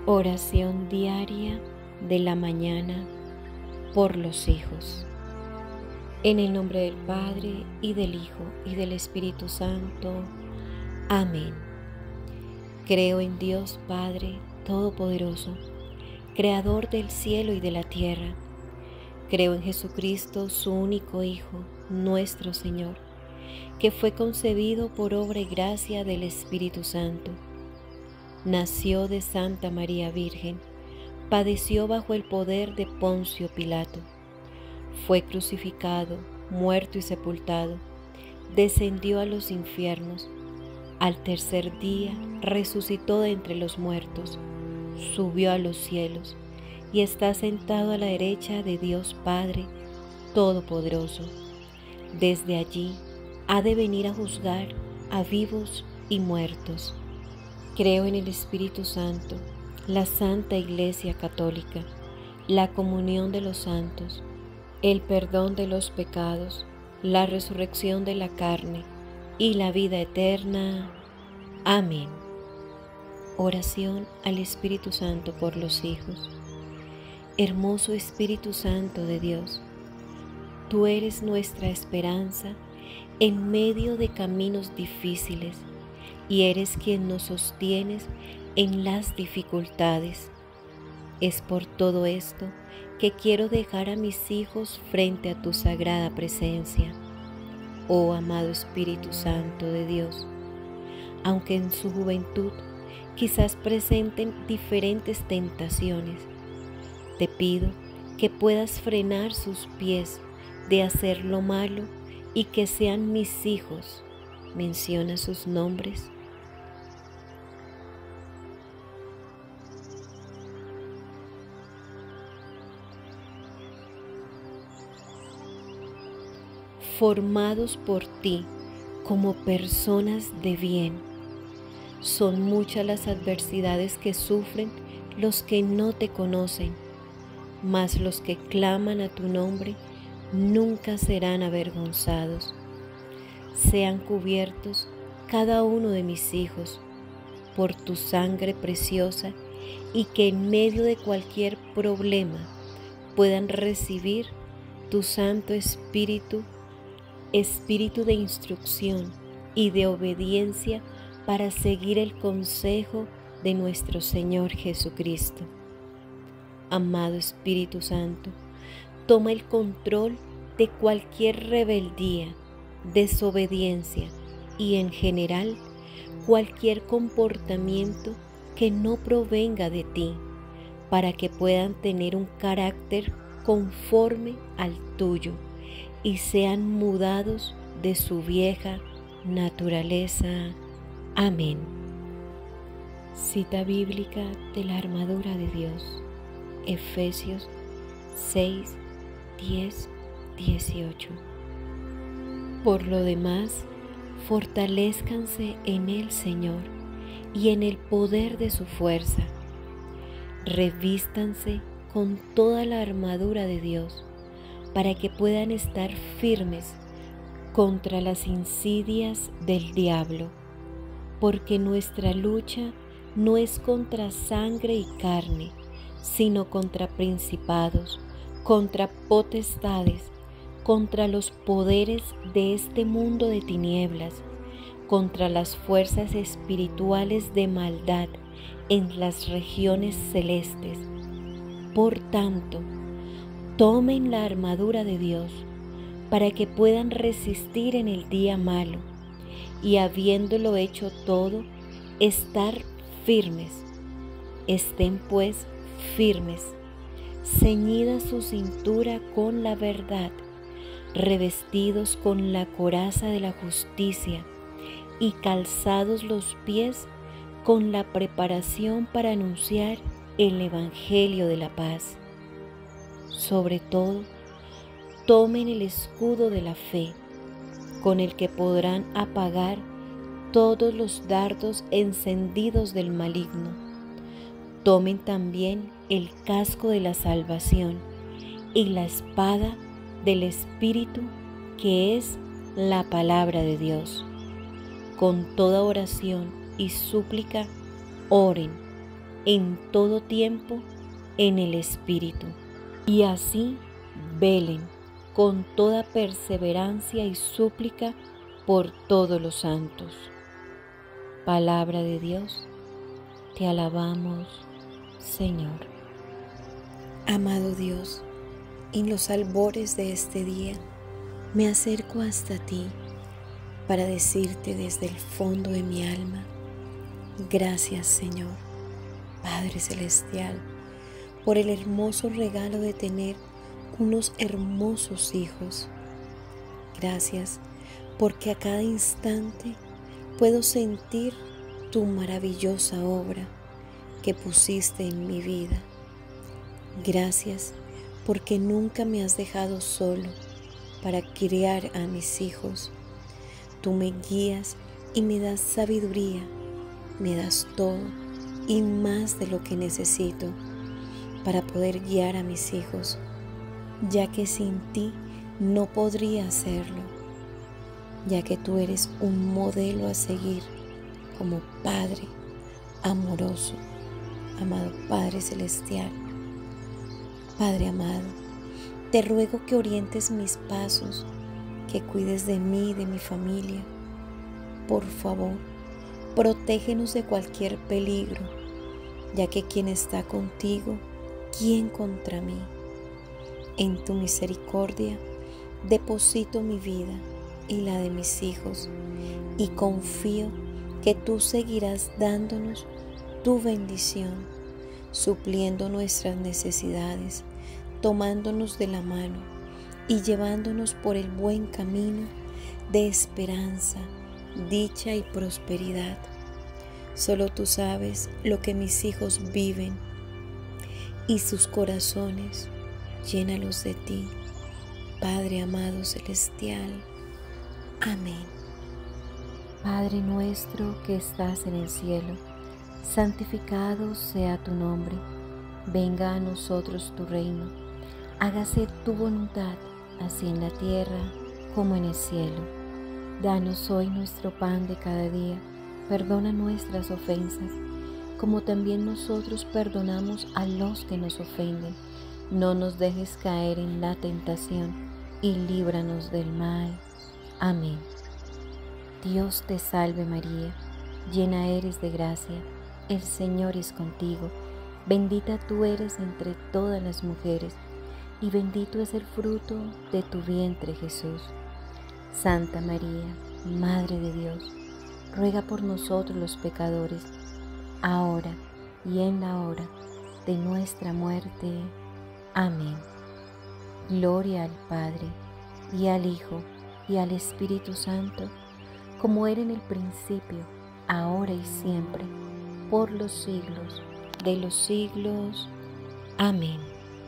Oración diaria de la mañana por los hijos. En el nombre del Padre, y del Hijo, y del Espíritu Santo. Amén. Creo en Dios Padre Todopoderoso, Creador del cielo y de la tierra. Creo en Jesucristo, su único Hijo, nuestro Señor, que fue concebido por obra y gracia del Espíritu Santo. Nació de Santa María Virgen, padeció bajo el poder de Poncio Pilato, fue crucificado, muerto y sepultado, descendió a los infiernos, al tercer día resucitó de entre los muertos, subió a los cielos y está sentado a la derecha de Dios Padre Todopoderoso. Desde allí ha de venir a juzgar a vivos y muertos. Creo en el Espíritu Santo, la Santa Iglesia Católica, la comunión de los santos, el perdón de los pecados, la resurrección de la carne y la vida eterna. Amén. Oración al Espíritu Santo por los hijos. Hermoso Espíritu Santo de Dios, tú eres nuestra esperanza en medio de caminos difíciles, y eres quien nos sostienes en las dificultades. Es por todo esto que quiero dejar a mis hijos frente a tu sagrada presencia, oh amado Espíritu Santo de Dios. Aunque en su juventud quizás presenten diferentes tentaciones, te pido que puedas frenar sus pies de hacer lo malo y que sean mis hijos. Menciona sus nombres. Formados por ti como personas de bien. Son muchas las adversidades que sufren los que no te conocen, mas los que claman a tu nombre nunca serán avergonzados. Sean cubiertos cada uno de mis hijos por tu sangre preciosa, y que en medio de cualquier problema puedan recibir tu Santo Espíritu, Espíritu de instrucción y de obediencia para seguir el consejo de nuestro Señor Jesucristo. Amado Espíritu Santo, toma el control de cualquier rebeldía, desobediencia y en general cualquier comportamiento que no provenga de ti, para que puedan tener un carácter conforme al tuyo y sean mudados de su vieja naturaleza. Amén. Cita bíblica de la armadura de Dios, Efesios 6, 10, 18. Por lo demás, fortalézcanse en el Señor y en el poder de su fuerza. Revístanse con toda la armadura de Dios, para que puedan estar firmes contra las insidias del diablo, porque nuestra lucha no es contra sangre y carne, sino contra principados, contra potestades, contra los poderes de este mundo de tinieblas, contra las fuerzas espirituales de maldad en las regiones celestes. Por tanto, tomen la armadura de Dios para que puedan resistir en el día malo, y habiéndolo hecho todo, estar firmes. Estén pues firmes, ceñida su cintura con la verdad, revestidos con la coraza de la justicia y calzados los pies con la preparación para anunciar el Evangelio de la paz. Sobre todo, tomen el escudo de la fe, con el que podrán apagar todos los dardos encendidos del maligno. Tomen también el casco de la salvación y la espada del Espíritu, que es la palabra de Dios. Con toda oración y súplica, oren en todo tiempo en el Espíritu. Y así velen con toda perseverancia y súplica por todos los santos. Palabra de Dios, te alabamos, Señor. Amado Dios, en los albores de este día me acerco hasta ti para decirte desde el fondo de mi alma, gracias Señor, Padre Celestial, por el hermoso regalo de tener unos hermosos hijos. Gracias porque a cada instante puedo sentir tu maravillosa obra que pusiste en mi vida. Gracias porque nunca me has dejado solo para criar a mis hijos. Tú me guías y me das sabiduría, me das todo y más de lo que necesito para poder guiar a mis hijos, ya que sin ti no podría hacerlo, ya que tú eres un modelo a seguir como Padre amoroso, amado Padre Celestial. Padre amado, te ruego que orientes mis pasos, que cuides de mí y de mi familia. Por favor, protégenos de cualquier peligro, ya que quien está contigo, ¿quién contra mí? En tu misericordia deposito mi vida y la de mis hijos, y confío que tú seguirás dándonos tu bendición, supliendo nuestras necesidades, tomándonos de la mano y llevándonos por el buen camino de esperanza, dicha y prosperidad. Solo tú sabes lo que mis hijos viven y sus corazones, llénalos de ti, Padre amado celestial. Amén. Padre nuestro que estás en el cielo, santificado sea tu nombre. Venga a nosotros tu reino. Hágase tu voluntad, así en la tierra como en el cielo. Danos hoy nuestro pan de cada día. Perdona nuestras ofensas, como también nosotros perdonamos a los que nos ofenden. No nos dejes caer en la tentación y líbranos del mal. Amén. Dios te salve María, llena eres de gracia, el Señor es contigo. Bendita tú eres entre todas las mujeres, y bendito es el fruto de tu vientre Jesús. Santa María, Madre de Dios, ruega por nosotros los pecadores, ahora y en la hora de nuestra muerte. Amén. Gloria al Padre, y al Hijo, y al Espíritu Santo, como era en el principio, ahora y siempre, por los siglos de los siglos. Amén.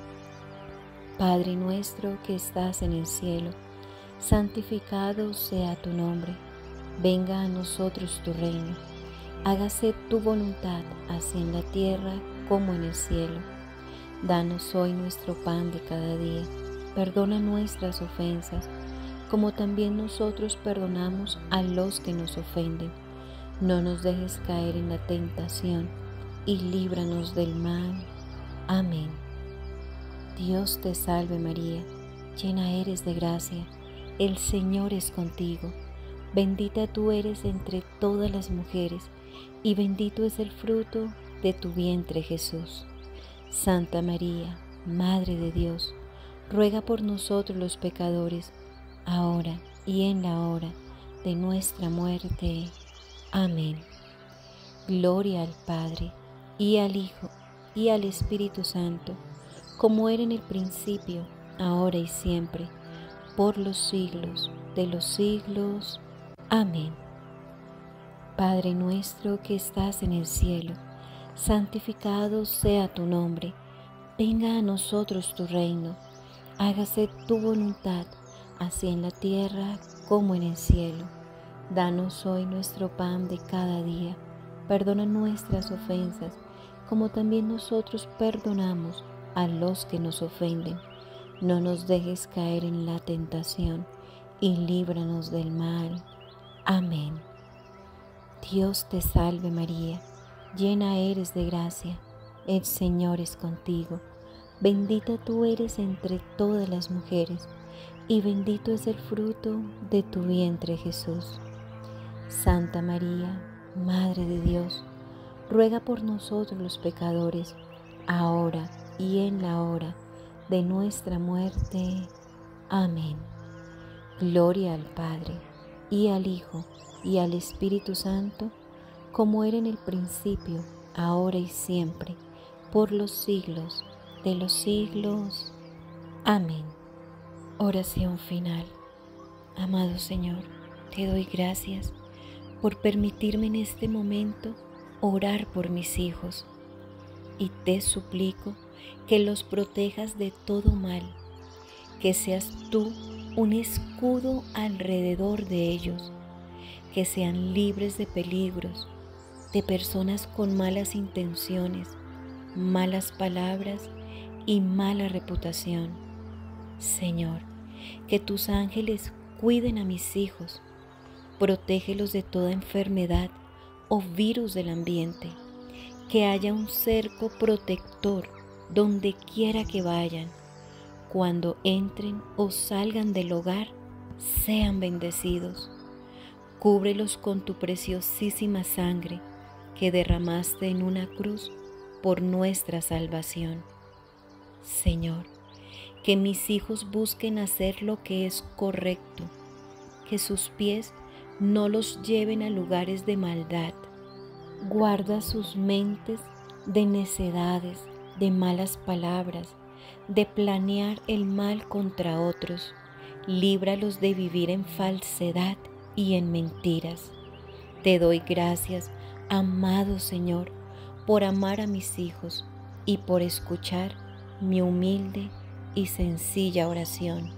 Padre nuestro que estás en el cielo, santificado sea tu nombre. Venga a nosotros tu reino. Hágase tu voluntad, así en la tierra como en el cielo. Danos hoy nuestro pan de cada día. Perdona nuestras ofensas, como también nosotros perdonamos a los que nos ofenden. No nos dejes caer en la tentación, y líbranos del mal. Amén. Dios te salve María, llena eres de gracia, el Señor es contigo. Bendita tú eres entre todas las mujeres, y bendito es el fruto de tu vientre Jesús. Santa María, Madre de Dios, ruega por nosotros los pecadores, ahora y en la hora de nuestra muerte. Amén. Gloria al Padre, y al Hijo, y al Espíritu Santo, como era en el principio, ahora y siempre, por los siglos de los siglos. Amén. Padre nuestro que estás en el cielo, santificado sea tu nombre. Venga a nosotros tu reino. Hágase tu voluntad, así en la tierra como en el cielo. Danos hoy nuestro pan de cada día. Perdona nuestras ofensas, como también nosotros perdonamos a los que nos ofenden. No nos dejes caer en la tentación, y líbranos del mal. Amén. Dios te salve María, llena eres de gracia, el Señor es contigo. Bendita tú eres entre todas las mujeres, y bendito es el fruto de tu vientre, Jesús. Santa María, Madre de Dios, ruega por nosotros los pecadores, ahora y en la hora de nuestra muerte. Amén. Gloria al Padre, y al Hijo, y al Espíritu Santo, como era en el principio, ahora y siempre, por los siglos de los siglos. Amén. Oración final. Amado Señor, te doy gracias por permitirme en este momento orar por mis hijos, y te suplico que los protejas de todo mal, que seas tú un escudo alrededor de ellos, que sean libres de peligros, de personas con malas intenciones, malas palabras y mala reputación. Señor, que tus ángeles cuiden a mis hijos, protégelos de toda enfermedad o virus del ambiente, que haya un cerco protector donde quiera que vayan. Cuando entren o salgan del hogar, sean bendecidos. Cúbrelos con tu preciosísima sangre que derramaste en una cruz por nuestra salvación. Señor, que mis hijos busquen hacer lo que es correcto, que sus pies no los lleven a lugares de maldad. Guarda sus mentes de necedades, de malas palabras, de planear el mal contra otros. Líbralos de vivir en falsedad y en mentiras. Te doy gracias, amado Señor, por amar a mis hijos y por escuchar mi humilde y sencilla oración.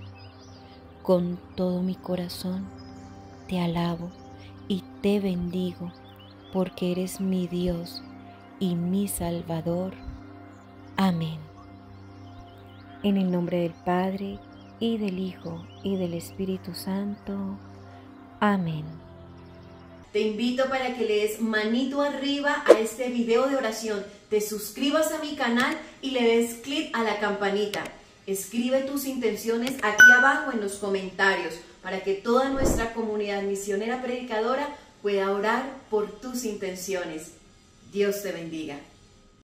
Con todo mi corazón te alabo y te bendigo, porque eres mi Dios y mi Salvador. Amén. En el nombre del Padre, y del Hijo, y del Espíritu Santo. Amén. Te invito para que le des manito arriba a este video de oración, te suscribas a mi canal y le des clic a la campanita. Escribe tus intenciones aquí abajo en los comentarios para que toda nuestra comunidad misionera predicadora pueda orar por tus intenciones. Dios te bendiga.